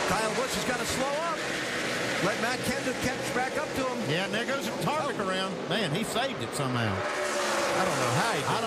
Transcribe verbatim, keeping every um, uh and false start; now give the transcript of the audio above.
Kyle Busch has got to slow up. Let Matt Kenseth catch back up to him. Yeah, and there goes Harvick around. Man, he saved it somehow. I don't know how he did.